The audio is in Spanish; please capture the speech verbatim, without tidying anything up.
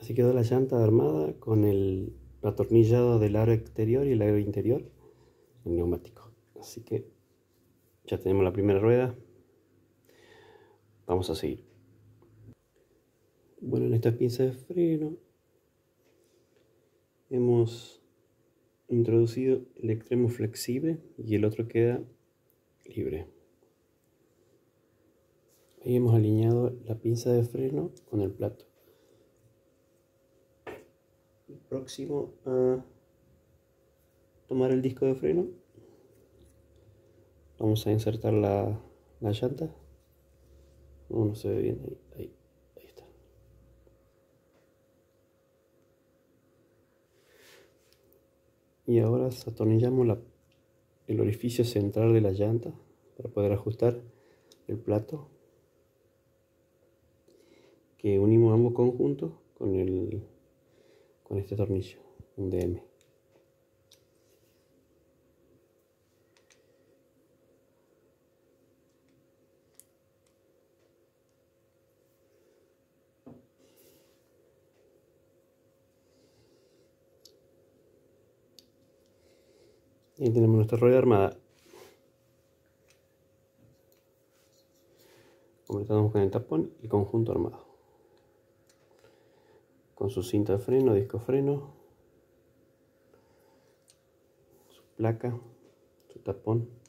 Así quedó la llanta armada con el atornillado del aro exterior y el aro interior, el neumático. Así que ya tenemos la primera rueda. Vamos a seguir. Bueno, en esta pinza de freno hemos introducido el extremo flexible y el otro queda libre. Ahí hemos alineado la pinza de freno con el plato. Próximo a tomar el disco de freno, vamos a insertar la, la llanta. No, no se ve bien, ahí, ahí, ahí está. Y ahora atornillamos la, el orificio central de la llanta para poder ajustar el plato, que unimos ambos conjuntos con, el, con este tornillo, un D M. Y tenemos nuestra rueda armada. Completamos con el tapón y conjunto armado, con su cinta de freno, disco freno, su placa, su tapón.